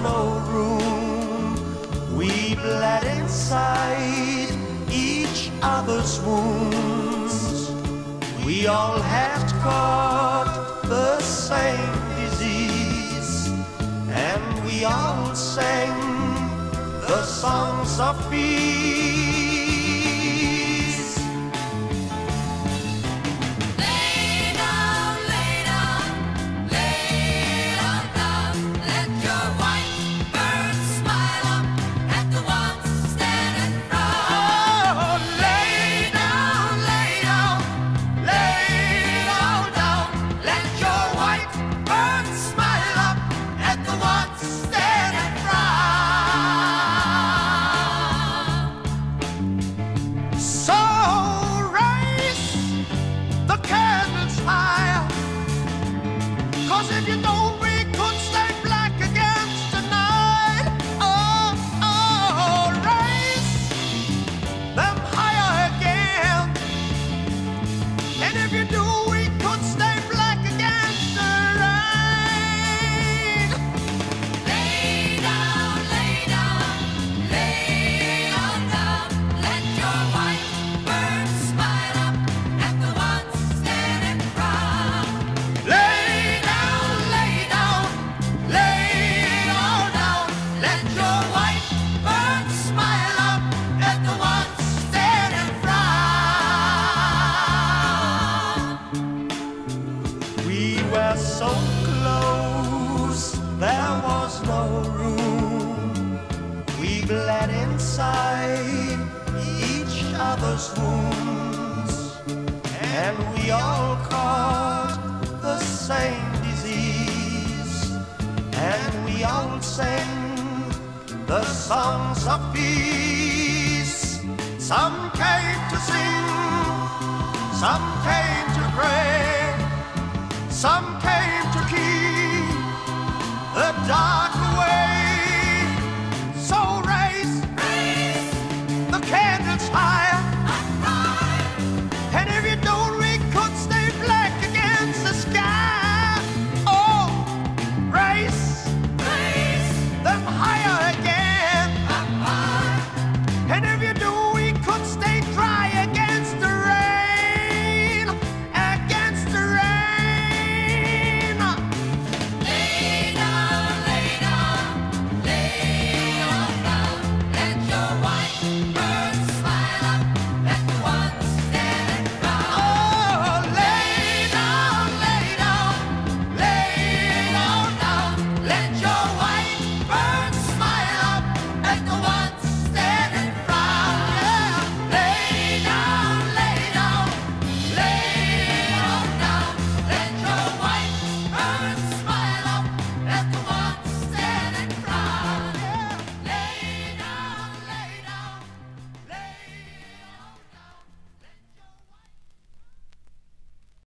no room. We bled inside each other's wounds. We all had caught the same disease, and we all sang the songs of peace. If you don't, we could stay black against the night. Oh, oh, raise them higher again. And if you do, we could stay black against the rain. Lay down, lay down, lay on down. Let your white bird smile up at the ones standing proud. We were so close, there was no room. We bled inside each other's wounds, and we all caught the same disease, and we all sang the songs of peace. Some came to sing, some came to pray, some came to keep the dark.